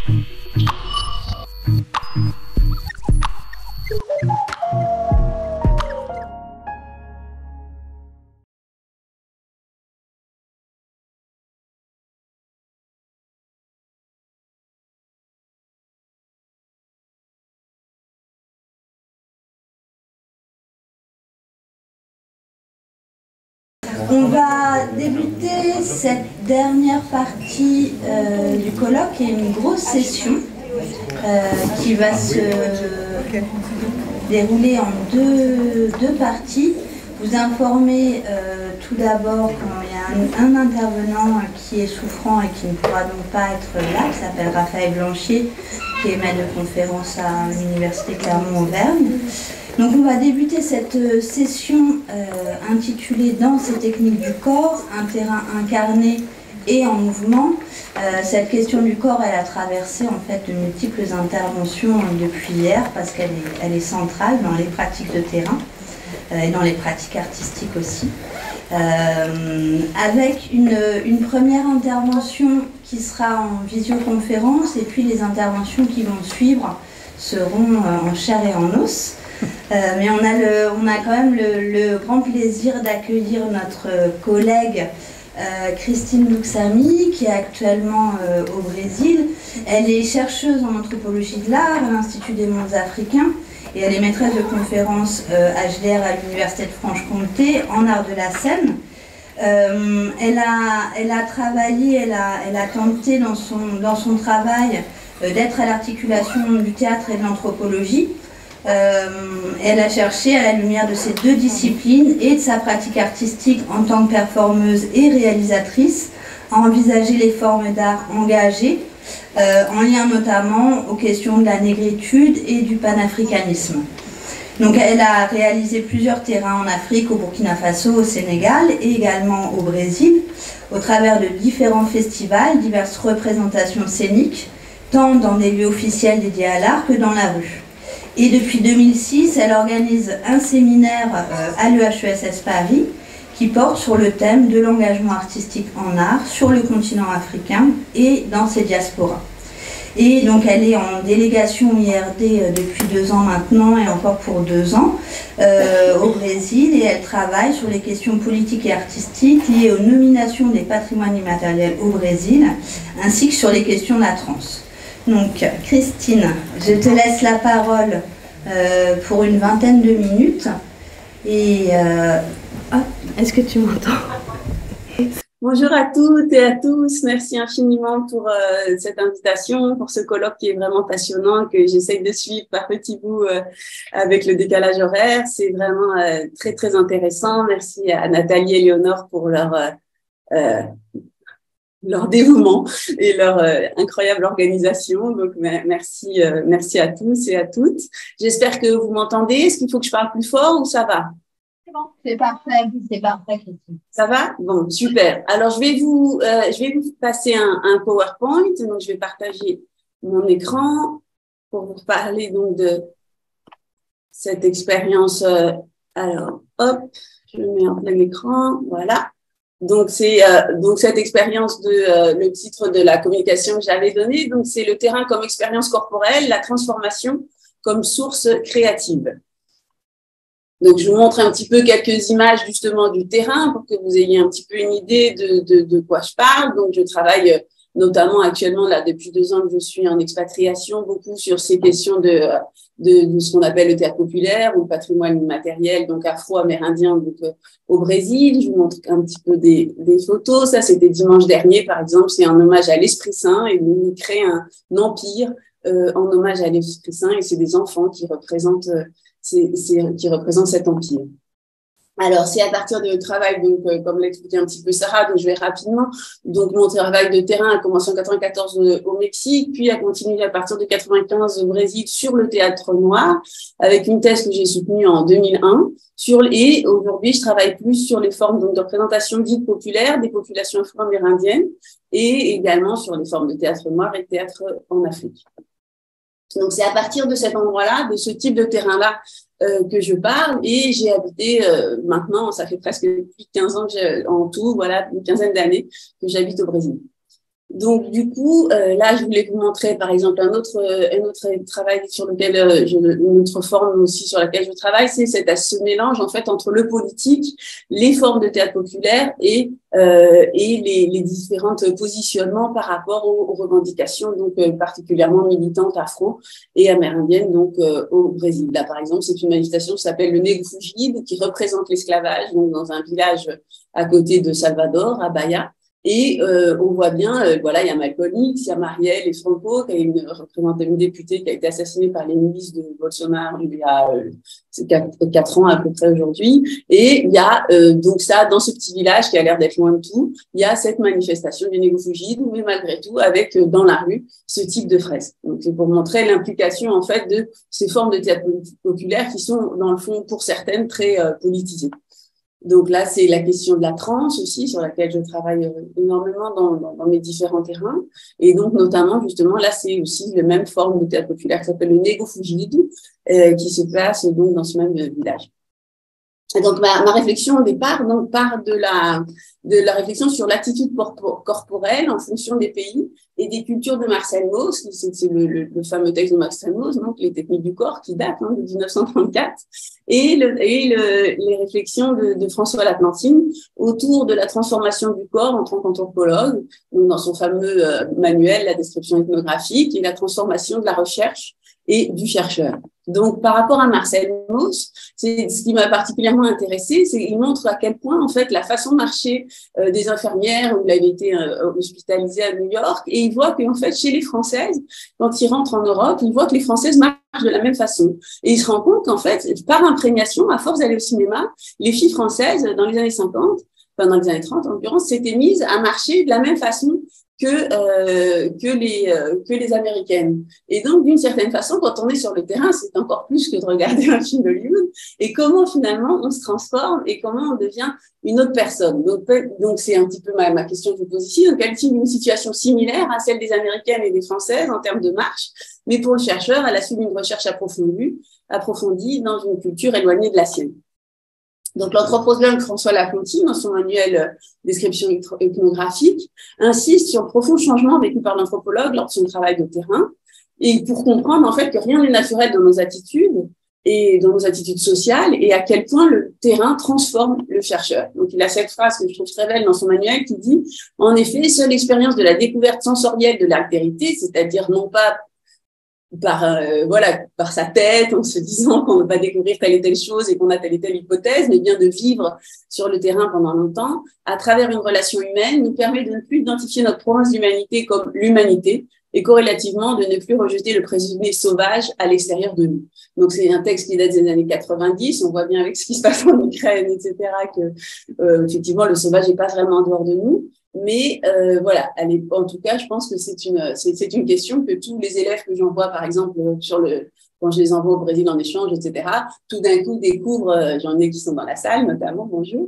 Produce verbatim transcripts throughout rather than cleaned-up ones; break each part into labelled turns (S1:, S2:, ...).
S1: On va débuter cette dernière partie euh, du colloque, qui est une grosse session euh, qui va se dérouler en deux, deux parties. Vous informer euh, tout d'abord qu'il y a un, un intervenant qui est souffrant et qui ne pourra donc pas être là, qui s'appelle Raphaël Blanchier, qui est maître de conférence à l'Université Clermont-Auvergne. Donc on va débuter cette session euh, intitulée « Danse et techniques du corps, un terrain incarné et en mouvement ». Euh, cette question du corps, elle a traversé en fait de multiples interventions depuis hier parce qu'elle est, elle est centrale dans les pratiques de terrain euh, et dans les pratiques artistiques aussi. Euh, avec une, une première intervention qui sera en visioconférence et puis les interventions qui vont suivre seront euh, en chair et en os. Euh, mais on a, le, on a quand même le, le grand plaisir d'accueillir notre collègue euh, Christine Luxami, qui est actuellement euh, au Brésil. Elle est chercheuse en anthropologie de l'art à l'Institut des mondes africains et elle est maîtresse de conférences euh, H D R à l'Université de Franche-Comté en art de la scène. Euh, elle, a, elle a travaillé, elle a, elle a tenté dans son, dans son travail euh, d'être à l'articulation du théâtre et de l'anthropologie. Euh, elle a cherché, à la lumière de ces deux disciplines et de sa pratique artistique en tant que performeuse et réalisatrice, à envisager les formes d'art engagées, euh, en lien notamment aux questions de la négritude et du panafricanisme. Donc elle a réalisé plusieurs terrains en Afrique, au Burkina Faso, au Sénégal et également au Brésil, au travers de différents festivals, diverses représentations scéniques, tant dans des lieux officiels dédiés à l'art que dans la rue. Et depuis deux mille six, elle organise un séminaire à l'E H E S S Paris qui porte sur le thème de l'engagement artistique en art sur le continent africain et dans ses diasporas. Et donc elle est en délégation I R D depuis deux ans maintenant et encore pour deux ans euh, au Brésil, et elle travaille sur les questions politiques et artistiques liées aux nominations des patrimoines immatériels au Brésil, ainsi que sur les questions de la trance. Donc, Christine, je te laisse la parole euh, pour une vingtaine de minutes. Et euh, oh, est-ce que tu m'entends?
S2: Bonjour à toutes et à tous. Merci infiniment pour euh, cette invitation, pour ce colloque qui est vraiment passionnant, que j'essaye de suivre par petits bouts euh, avec le décalage horaire. C'est vraiment euh, très, très intéressant. Merci à Nathalie et Léonore pour leur... Euh, euh, leur dévouement et leur euh, incroyable organisation. Donc, merci, euh, merci à tous et à toutes. J'espère que vous m'entendez. Est-ce qu'il faut que je parle plus fort ou ça va?
S1: C'est bon, c'est parfait, c'est parfait, Christine.
S2: Ça va? Bon, super. Alors, je vais vous, euh, je vais vous passer un, un PowerPoint. Donc, je vais partager mon écran pour vous parler donc de cette expérience. Euh, alors, hop, je mets en plein écran. Voilà. Donc, c'est euh, donc cette expérience de euh, le titre de la communication que j'avais donné. Donc, c'est le terrain comme expérience corporelle, la transformation comme source créative. Donc, je vous montre un petit peu quelques images justement du terrain pour que vous ayez un petit peu une idée de, de, de quoi je parle. Donc, je travaille notamment actuellement, là, depuis deux ans que je suis en expatriation, beaucoup sur ces questions de, de, de ce qu'on appelle le théâtre populaire ou le patrimoine immatériel, donc afro-amérindien, donc euh, au Brésil. Je vous montre un petit peu des, des photos. Ça, c'était dimanche dernier, par exemple. C'est un hommage à l'Esprit Saint, et nous crée un, un empire euh, en hommage à l'Esprit Saint, et c'est des enfants qui représentent, euh, c'est, c'est, qui représentent cet empire. Alors, c'est à partir de travail, donc, euh, comme l'a expliqué un petit peu Sarah, donc je vais rapidement. Donc, mon travail de terrain a commencé en quatre-vingt-quatorze au Mexique, puis a continué à partir de quatre-vingt-quinze au Brésil sur le théâtre noir, avec une thèse que j'ai soutenue en deux mille un. Sur, et aujourd'hui, je travaille plus sur les formes donc, de représentation dites populaires des populations afro-amérindiennes, et également sur les formes de théâtre noir et de théâtre en Afrique. Donc, c'est à partir de cet endroit-là, de ce type de terrain-là, euh, que je parle, et j'ai habité euh, maintenant, ça fait presque plus de quinze ans que j'ai, en tout, voilà, une quinzaine d'années que j'habite au Brésil. Donc, du coup, euh, là, je voulais vous montrer, par exemple, un autre, euh, un autre travail sur lequel, euh, je, une autre forme aussi sur laquelle je travaille, c'est cet, ce mélange, en fait, entre le politique, les formes de théâtre populaire et, euh, et les, les différents positionnements par rapport aux, aux revendications, donc, euh, particulièrement militantes afro et amérindiennes, donc, euh, au Brésil. Là, par exemple, c'est une manifestation qui s'appelle le Nego Fugido, qui représente l'esclavage, donc, dans un village à côté de Salvador, à Bahia. Et euh, on voit bien, euh, voilà, il y a Malcolm X, il y a Marielle et Franco, qui est une, représente une députée qui a été assassinée par les milices de Bolsonaro il y a euh, quatre, quatre ans à peu près aujourd'hui. Et il y a euh, donc ça, dans ce petit village qui a l'air d'être loin de tout, il y a cette manifestation du Nego Fugido, mais malgré tout, avec euh, dans la rue ce type de fresque. Donc c'est pour montrer l'implication en fait de ces formes de théâtre populaire qui sont dans le fond pour certaines très euh, politisées. Donc là, c'est la question de la transe aussi, sur laquelle je travaille énormément dans, dans, dans mes différents terrains. Et donc, notamment, justement, là, c'est aussi la même forme de théâtre populaire qui s'appelle le Nego Fugido, euh, qui se place donc dans ce même village. Et donc, ma, ma réflexion au départ donc, part de la, de la réflexion sur l'attitude corporelle en fonction des pays et des cultures de Marcel Mauss, c'est le, le, le fameux texte de Marcel Mauss, donc les techniques du corps, qui date hein, de mille neuf cent trente-quatre, et, le, et le, les réflexions de, de François Laplantine autour de la transformation du corps en tant qu'anthropologue, dans son fameux euh, manuel, la description ethnographique, et la transformation de la recherche et du chercheur. Donc, par rapport à Marcel Mauss, c'est ce qui m'a particulièrement intéressée, c'est qu'il montre à quel point, en fait, la façon de marcher euh, des infirmières, où il avait été euh, hospitalisé à New York, et il voit qu'en fait, chez les Françaises, quand il rentre en Europe, il voit que les Françaises marchent de la même façon. Et il se rend compte qu'en fait, par imprégnation, à force d'aller au cinéma, les filles françaises, dans les années cinquante, enfin dans les années trente en l'occurrence, s'étaient mises à marcher de la même façon que euh, que les euh, que les américaines. Et donc d'une certaine façon, quand on est sur le terrain, c'est encore plus que de regarder un film d'Hollywood. Et comment finalement on se transforme et comment on devient une autre personne. Donc donc c'est un petit peu ma, ma question que je vous pose ici. Donc quelle-t-il une situation similaire à celle des américaines et des françaises en termes de marche, mais pour le chercheur à la suite d'une recherche approfondie approfondie dans une culture éloignée de la sienne. Donc, l'anthropologue François Laplantine, dans son manuel euh, Description ethnographique, insiste sur le profond changement vécu par l'anthropologue lors de son travail de terrain, et pour comprendre en fait que rien n'est naturel dans nos attitudes et dans nos attitudes sociales, et à quel point le terrain transforme le chercheur. Donc, il a cette phrase que je trouve très belle dans son manuel qui dit « En effet, seule l'expérience de la découverte sensorielle de l'altérité, c'est-à-dire non pas par euh, voilà par sa tête en se disant qu'on va découvrir telle et telle chose et qu'on a telle et telle hypothèse, mais bien de vivre sur le terrain pendant longtemps à travers une relation humaine nous permet de ne plus identifier notre province d'humanité comme l'humanité et corrélativement de ne plus rejeter le présumé sauvage à l'extérieur de nous. Donc c'est un texte qui date des années quatre-vingt-dix, on voit bien avec ce qui se passe en Ukraine, et cetera que euh, effectivement le sauvage n'est pas vraiment en dehors de nous. Mais euh, voilà, allez, en tout cas, je pense que c'est une c'est, c'est une question que tous les élèves que j'envoie, par exemple, sur le quand je les envoie au Brésil en échange, et cetera, tout d'un coup découvrent, euh, j'en ai qui sont dans la salle, notamment, bonjour,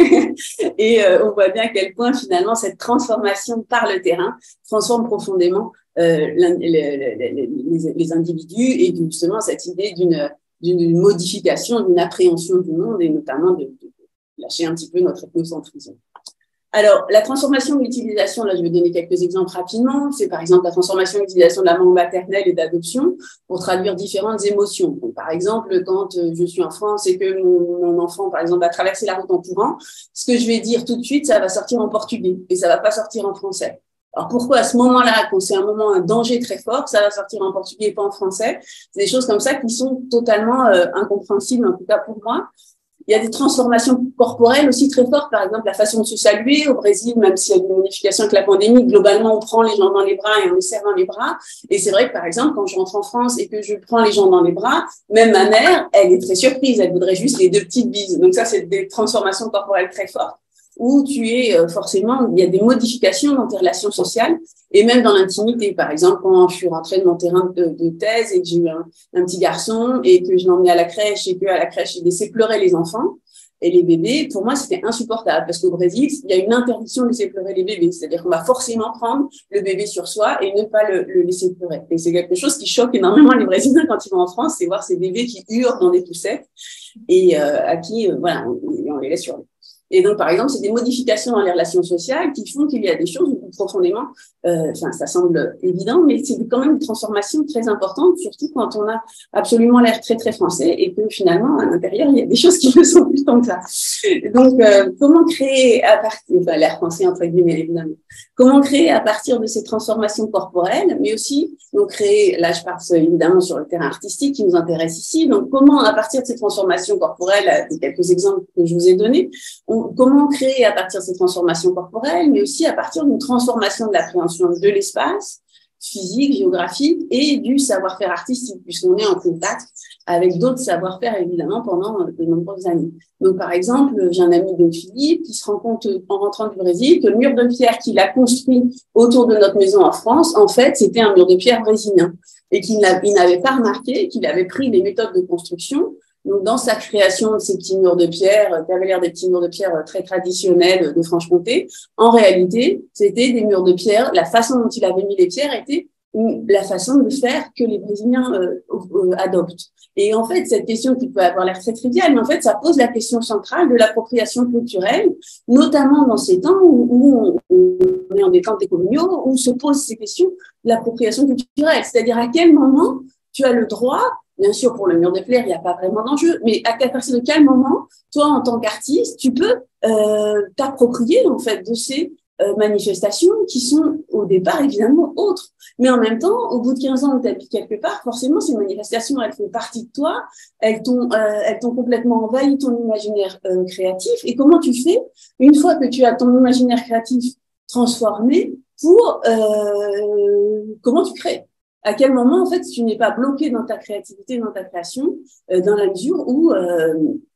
S2: et euh, on voit bien à quel point finalement cette transformation par le terrain transforme profondément euh, les, les, les, les individus et justement cette idée d'une d'une modification, d'une appréhension du monde et notamment de, de lâcher un petit peu notre ethnocentrisme. Alors, la transformation de l'utilisation, là, je vais donner quelques exemples rapidement. C'est par exemple la transformation de l'utilisation de la langue maternelle et d'adoption pour traduire différentes émotions. Donc, par exemple, quand je suis en France et que mon, mon enfant, par exemple, va traverser la route en courant, ce que je vais dire tout de suite, ça va sortir en portugais et ça va pas sortir en français. Alors, pourquoi à ce moment-là, quand c'est un moment, un danger très fort, ça va sortir en portugais et pas en français? C'est des choses comme ça qui sont totalement euh, incompréhensibles, en tout cas pour moi. Il y a des transformations corporelles aussi très fortes, par exemple la façon de se saluer. Au Brésil, même s'il y a une modification avec la pandémie, globalement, on prend les gens dans les bras et on les serre dans les bras. Et c'est vrai que, par exemple, quand je rentre en France et que je prends les gens dans les bras, même ma mère, elle est très surprise, elle voudrait juste les deux petites bises. Donc ça, c'est des transformations corporelles très fortes, où tu es euh, forcément, il y a des modifications dans tes relations sociales et même dans l'intimité. Par exemple, quand je suis rentrée de mon terrain de, de thèse et que j'ai eu un, un petit garçon et que je l'ai emmené à la crèche et qu'à la crèche, j'ai laissé pleurer les enfants et les bébés, pour moi, c'était insupportable parce qu'au Brésil, il y a une interdiction de laisser pleurer les bébés. C'est-à-dire qu'on va forcément prendre le bébé sur soi et ne pas le, le laisser pleurer. Et c'est quelque chose qui choque énormément les Brésiliens quand ils vont en France, c'est voir ces bébés qui hurlent dans des poussettes et euh, à qui, euh, voilà, on, on les laisse hurler. Et donc, par exemple, c'est des modifications dans les relations sociales qui font qu'il y a des choses où profondément, euh, enfin, ça semble évident, mais c'est quand même une transformation très importante, surtout quand on a absolument l'air très, très français et que finalement, à l'intérieur, il y a des choses qui ne sont plus tant que ça. Donc, euh, comment créer à partir, enfin, l'air français, entre guillemets, évidemment, comment créer à partir de ces transformations corporelles, mais aussi, donc, créer, là, je pars évidemment sur le terrain artistique qui nous intéresse ici, donc, comment, à partir de ces transformations corporelles, quelques exemples que je vous ai donnés, on, comment créer à partir de ces transformations corporelles, mais aussi à partir d'une transformation de l'appréhension de l'espace physique, géographique et du savoir-faire artistique, puisqu'on est en contact avec d'autres savoir-faire, évidemment, pendant de nombreuses années. Donc, par exemple, j'ai un ami de Philippe qui se rend compte, en rentrant du Brésil, que le mur de pierre qu'il a construit autour de notre maison en France, en fait, c'était un mur de pierre brésilien et qu'il n'avait pas remarqué qu'il avait pris les méthodes de construction. Donc, dans sa création de ces petits murs de pierre, qui avaient l'air des petits murs de pierre très traditionnels de Franche-Comté, en réalité, c'était des murs de pierre. La façon dont il avait mis les pierres était la façon de faire que les Brésiliens euh, euh, adoptent. Et en fait, cette question qui peut avoir l'air très triviale, mais en fait, ça pose la question centrale de l'appropriation culturelle, notamment dans ces temps où, où on est en des temps décoloniaux, où se posent ces questions de l'appropriation culturelle. C'est-à-dire à quel moment tu as le droit. Bien sûr, pour le mur de pierre, il n'y a pas vraiment d'enjeu, mais à partir de quel moment, toi, en tant qu'artiste, tu peux euh, t'approprier en fait de ces euh, manifestations qui sont au départ évidemment autres, mais en même temps, au bout de quinze ans où tu habites quelque part, forcément, ces manifestations, elles font partie de toi, elles t'ont, euh, elles t'ont complètement envahi ton imaginaire euh, créatif. Et comment tu fais une fois que tu as ton imaginaire créatif transformé pour euh, comment tu crées? À quel moment, en fait, tu n'es pas bloqué dans ta créativité, dans ta création, euh, dans la mesure où, euh,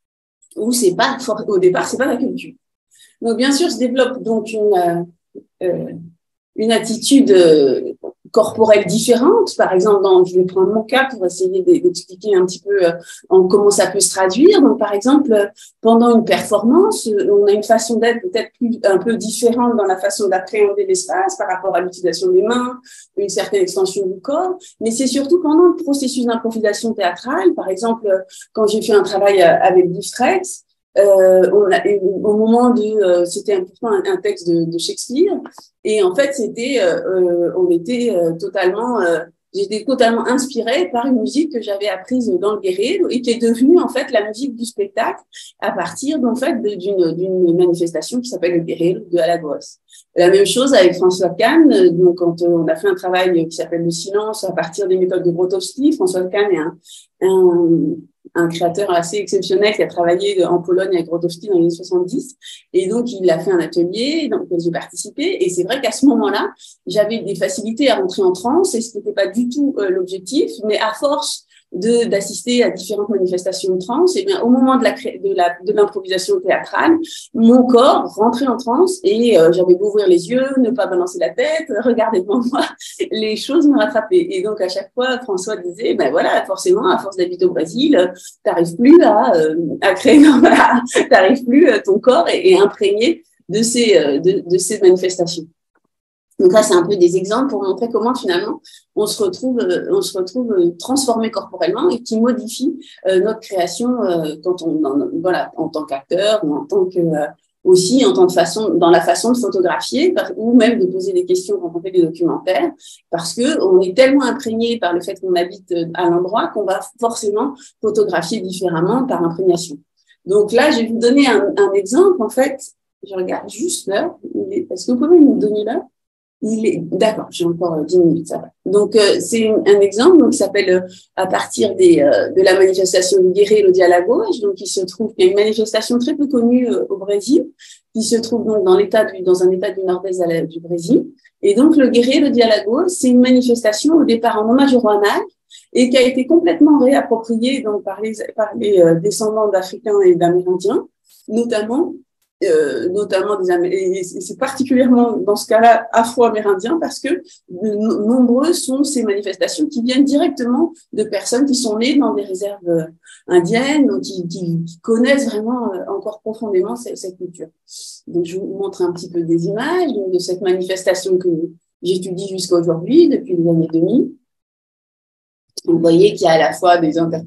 S2: où c'est pas, au départ, c'est pas la culture. Donc, bien sûr, se développe donc une, euh, une attitude euh, corporelle différente. Par exemple, dans, je vais prendre mon cas pour essayer d'expliquer un petit peu euh, en comment ça peut se traduire. Donc, par exemple, euh, pendant une performance, euh, on a une façon d'être peut-être un peu différente dans la façon d'appréhender l'espace par rapport à l'utilisation des mains, une certaine extension du corps. Mais c'est surtout pendant le processus d'improvisation théâtrale. Par exemple, euh, quand j'ai fait un travail euh, avec Distress, Euh, on a, au moment de, euh, c'était important un, un texte de, de Shakespeare, et en fait c'était, euh, on était euh, totalement, euh, j'étais totalement inspirée par une musique que j'avais apprise dans le guerrier et qui est devenue en fait la musique du spectacle à partir en fait d'une d'une manifestation qui s'appelle le guerrier de Alagoas. La même chose avec François Kahn. Donc quand on a fait un travail qui s'appelle le silence à partir des méthodes de Grotowski, François Kahn est un, un un créateur assez exceptionnel qui a travaillé en Pologne avec Grotowski dans les années soixante-dix. Et donc, il a fait un atelier dans lequel j'ai participé. Et c'est vrai qu'à ce moment-là, j'avais des facilités à rentrer en transe et ce n'était pas du tout euh, l'objectif. Mais à force de d'assister à différentes manifestations de transe, et bien, au moment de la de la de l'improvisation théâtrale, mon corps rentrait en transe et euh, j'avais beau ouvrir les yeux, ne pas balancer la tête, regarder devant moi, les choses me rattrapaient. Et donc à chaque fois, François disait, ben voilà, forcément, à force d'habiter au Brésil, t'arrives plus à euh, à créer, t'arrives plus ton corps est, est imprégné de ces euh, de, de ces manifestations. Donc là, c'est un peu des exemples pour montrer comment finalement on se retrouve, euh, on se retrouve transformé corporellement et qui modifie euh, notre création euh, quand on, dans, voilà, en tant qu'acteur ou en tant que euh, aussi en tant que façon, dans la façon de photographier ou même de poser des questions quand on fait des documentaires, parce que on est tellement imprégné par le fait qu'on habite à l'endroit qu'on va forcément photographier différemment par imprégnation. Donc là, je vais vous donner un, un exemple. En fait, je regarde juste l'heure. Est-ce que vous pouvez me donner l'heure? Il est d'accord, j'ai encore dix minutes, ça va. Donc euh, c'est un exemple donc qui s'appelle euh, à partir des euh, de la manifestation du Guerreiro de Alagoas. Donc il se trouve qu'il y a une manifestation très peu connue euh, au Brésil qui se trouve donc dans l'état du dans un état du nord-est du Brésil. Et donc le Guerreiro de Alagoas, c'est une manifestation au départ en hommage au roi Nag et qui a été complètement réappropriée donc par les par les euh, descendants d'Africains et d'Amérindiens, notamment. Euh, notamment des Amérindiens, et c'est particulièrement dans ce cas-là afro-amérindien parce que de nombreuses sont ces manifestations qui viennent directement de personnes qui sont nées dans des réserves indiennes, donc qui, qui, qui connaissent vraiment encore profondément cette, cette culture. Donc je vous montre un petit peu des images donc, de cette manifestation que j'étudie jusqu'à aujourd'hui, depuis les années deux mille. Vous voyez qu'il y a à la fois des, inter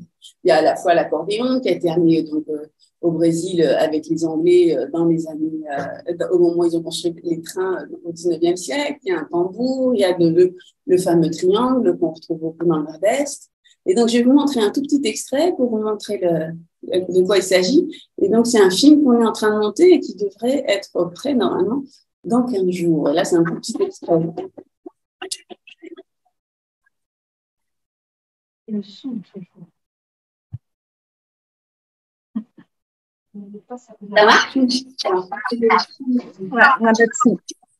S2: Il y a à la fois l'accordéon qui a été amené donc, euh, au Brésil avec les Anglais euh, dans les années, euh, au moment où ils ont construit les trains euh, au dix-neuvième siècle. Il y a un tambour, il y a de, le, le fameux triangle qu'on retrouve beaucoup dans le Nord-Est. Et donc, je vais vous montrer un tout petit extrait pour vous montrer le, de quoi il s'agit. Et donc, c'est un film qu'on est en train de monter et qui devrait être prêt normalement dans quinze jours. Et là, c'est un tout petit extrait.
S3: Le son, toujours.
S2: Ça marche?
S3: Ouais, on a pas de son.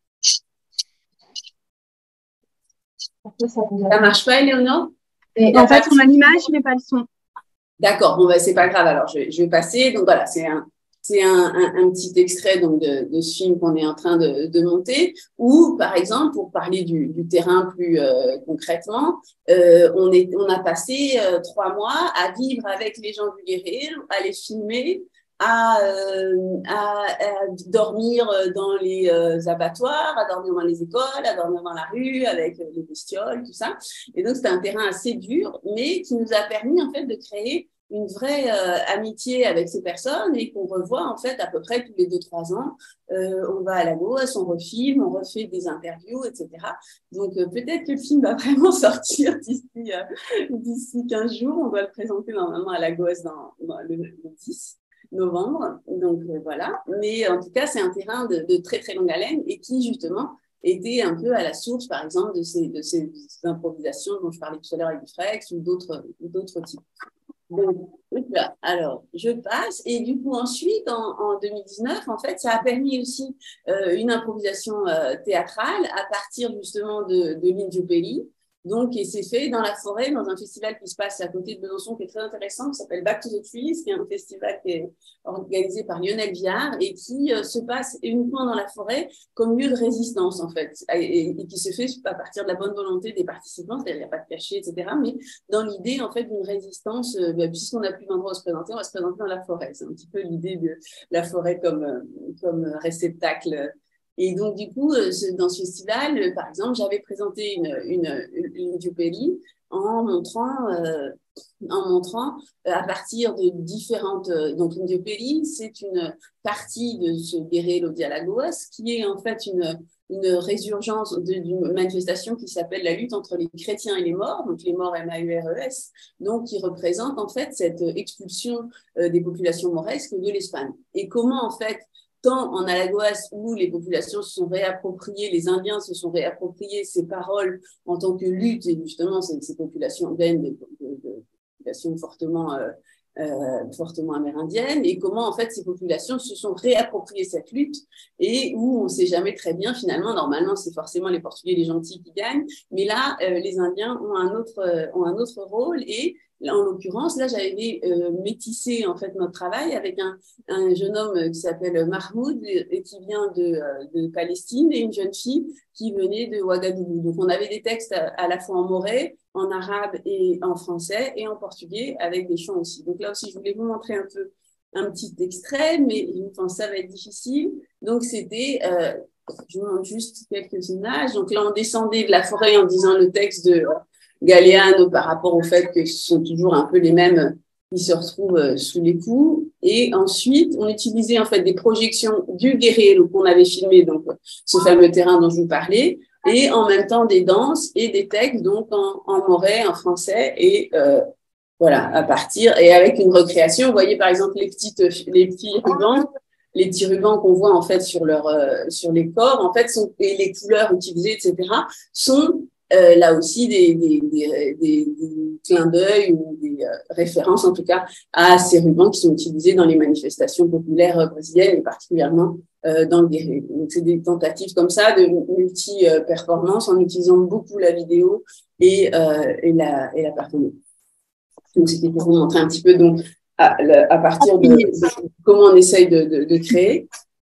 S2: Ça marche pas, Éléonore?
S3: Et en fait, on a l'image, mais pas le son.
S2: D'accord, bon, ben, c'est pas grave, alors je vais, je vais passer. Donc voilà, c'est un, c'est un, un, un petit extrait donc, de, de ce film qu'on est en train de, de monter, où, par exemple, pour parler du, du terrain plus euh, concrètement, euh, on, est, on a passé euh, trois mois à vivre avec les gens du guerrier, à les filmer, à, euh, à, à dormir dans les euh, abattoirs, à dormir dans les écoles, à dormir dans la rue avec euh, les bestioles, tout ça. Et donc, c'était un terrain assez dur, mais qui nous a permis, en fait, de créer une vraie euh, amitié avec ces personnes et qu'on revoit, en fait, à peu près tous les deux, trois ans. Euh, on va à Lagos, on refilme, on refait des interviews, et cetera. Donc, euh, peut-être que le film va vraiment sortir d'ici, euh, d'ici quinze jours. On doit le présenter normalement à Lagos dans, dans le, le dix novembre, donc euh, voilà. Mais en tout cas, c'est un terrain de, de très très longue haleine et qui justement était un peu à la source, par exemple, de ces, de ces, de ces improvisations dont je parlais tout à l'heure avec du Frex ou d'autres d'autres types. Donc, voilà. Alors, je passe et du coup ensuite, en, en deux mille dix-neuf, en fait, ça a permis aussi euh, une improvisation euh, théâtrale à partir justement de, de l'Indiopélie. Donc, et c'est fait dans la forêt, dans un festival qui se passe à côté de Besançon, qui est très intéressant, qui s'appelle Back to the Trees, qui est un festival qui est organisé par Lionel Viard et qui euh, se passe uniquement dans la forêt comme lieu de résistance, en fait, et, et qui se fait à partir de la bonne volonté des participants, c'est-à-dire il n'y a pas de cachet, et cetera, mais dans l'idée, en fait, d'une résistance, euh, ben, puisqu'on n'a plus d'endroit où se présenter, on va se présenter dans la forêt. C'est un petit peu l'idée de la forêt comme, euh, comme réceptacle. Et donc, du coup, dans ce festival, par exemple, j'avais présenté une, une, une Diopélie en montrant, euh, en montrant à partir de différentes... Donc, une Diopélie, c'est une partie de ce Guerrero Diálogos qui est en fait une, une résurgence d'une manifestation qui s'appelle la lutte entre les chrétiens et les morts, donc les morts M A U R E S, donc qui représente en fait cette expulsion euh, des populations mauresques de l'Espagne. Et comment en fait tant en Alagoas où les populations se sont réappropriées, les Indiens se sont réappropriés ces paroles en tant que lutte, et justement ces, ces populations viennent de, de, de populations fortement, euh, euh, fortement amérindiennes, et comment en fait ces populations se sont réappropriées cette lutte, et où on ne sait jamais très bien finalement, normalement c'est forcément les Portugais, les gentils qui gagnent, mais là euh, les Indiens ont un autre, euh, ont un autre rôle, et en l'occurrence, là, j'avais euh, métissé en fait notre travail avec un, un jeune homme qui s'appelle Mahmoud et qui vient de, de Palestine et une jeune fille qui venait de Ouagadougou. Donc, on avait des textes à, à la fois en moré, en arabe et en français et en portugais avec des chants aussi. Donc là aussi, je voulais vous montrer un peu un petit extrait, mais je pense que ça va être difficile. Donc, c'était, euh, je vous montre juste quelques images. Donc là, on descendait de la forêt en disant le texte de Galeano par rapport au fait que ce sont toujours un peu les mêmes qui se retrouvent sous les coups. Et ensuite, on utilisait en fait des projections du Guerrero qu'on avait filmé, donc ce fameux terrain dont je vous parlais, et en même temps des danses et des textes donc en, en moré, en français, et euh, voilà, à partir, et avec une recréation. Vous voyez par exemple les petites, les petits rubans, les petits rubans qu'on voit en fait sur leur, euh, sur les corps, en fait, sont, et les couleurs utilisées, et cetera, sont Euh, là aussi des, des, des, des, des clins d'œil ou des euh, références en tout cas à ces rubans qui sont utilisés dans les manifestations populaires euh, brésiliennes et particulièrement euh, dans le Guerrero. Donc c'est des tentatives comme ça de multi-performance en utilisant beaucoup la vidéo et, euh, et, la, et la performance. Donc c'était pour vous montrer un petit peu donc à, à partir de, de comment on essaye de, de, de créer.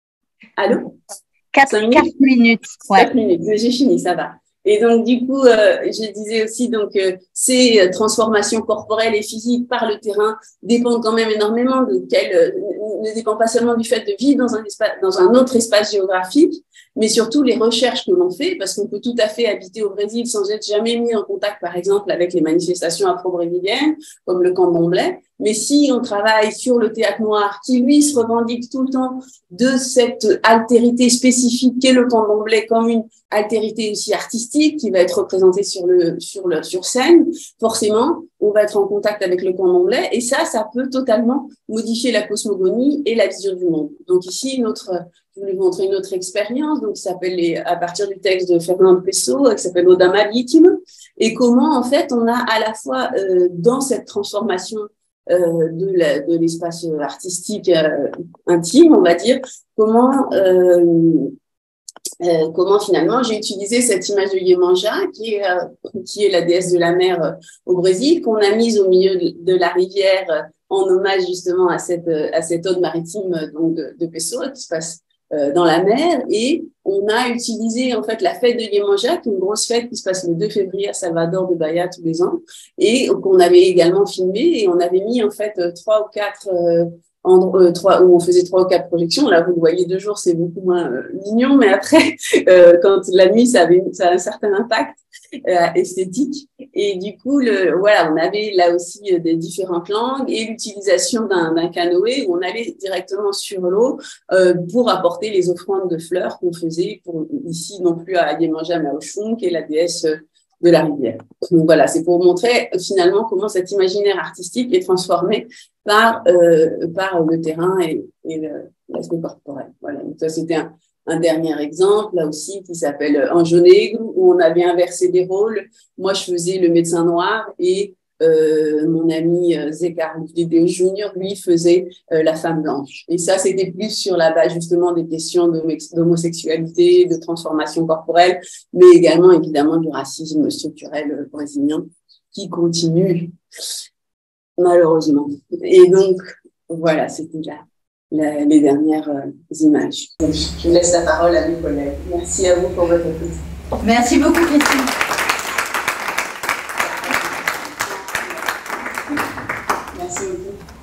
S2: Allô?
S1: Quatre minutes. minutes.
S2: Ouais. Quatre minutes, j'ai fini, ça va. Et donc, du coup, euh, je disais aussi, donc, euh, ces transformations corporelles et physiques par le terrain dépendent quand même énormément de quel, euh, ne dépend pas seulement du fait de vivre dans un espace, dans un autre espace géographique, mais surtout les recherches que l'on fait, parce qu'on peut tout à fait habiter au Brésil sans être jamais mis en contact, par exemple, avec les manifestations afro-brésiliennes, comme le candomblé. Mais si on travaille sur le théâtre noir, qui lui se revendique tout le temps de cette altérité spécifique qu'est le candomblé, comme une altérité aussi artistique qui va être représentée sur le sur le sur scène, forcément, on va être en contact avec le candomblé, et ça, ça peut totalement modifier la cosmogonie et la vision du monde. Donc ici, notre je voulais vous montrer une autre expérience, donc qui s'appelle les, à partir du texte de Fernando Pessoa, qui s'appelle Oda Marítima, et comment en fait on a à la fois euh, dans cette transformation euh, de, la, de l'espace artistique euh, intime, on va dire, comment euh, euh, comment finalement j'ai utilisé cette image de Yemanja, qui est euh, qui est la déesse de la mer euh, au Brésil, qu'on a mise au milieu de, de la rivière euh, en hommage justement à cette à cette ode maritime euh, donc de, de Pessoa qui se passe Euh, dans la mer, et on a utilisé en fait la fête de Yemanja, qui est une grosse fête qui se passe le deux février à Salvador de Bahia tous les ans, et qu'on avait également filmé, et on avait mis en fait trois ou quatre euh, en, euh, trois, où on faisait trois ou quatre projections. Là, vous le voyez deux jours, c'est beaucoup moins euh, mignon, mais après, euh, quand la nuit, ça avait ça a un certain impact euh, esthétique. Et du coup, le, voilà, on avait là aussi euh, des différentes langues et l'utilisation d'un, d'un canoë où on allait directement sur l'eau euh, pour apporter les offrandes de fleurs qu'on faisait pour, ici non plus à Yemanja, mais à Oshun, qui est la déesse de la rivière. Donc voilà, c'est pour montrer finalement comment cet imaginaire artistique est transformé par, euh, par le terrain et, et le, l'aspect corporel. Voilà, donc ça c'était un, un dernier exemple, là aussi, qui s'appelle Anjo Negro, où on avait inversé des rôles. Moi, je faisais le médecin noir et euh, mon ami Zé Carlos Vidéo Junior, lui, faisait euh, la femme blanche. Et ça, c'était plus sur la base, justement, des questions d'homosexualité, de transformation corporelle, mais également, évidemment, du racisme structurel brésilien qui continue, malheureusement. Et donc, voilà, c'était là. La, les dernières euh, images. Je laisse la parole à mes collègues. Merci à vous pour votre écoute.
S1: Merci beaucoup, Christine.
S2: Merci beaucoup.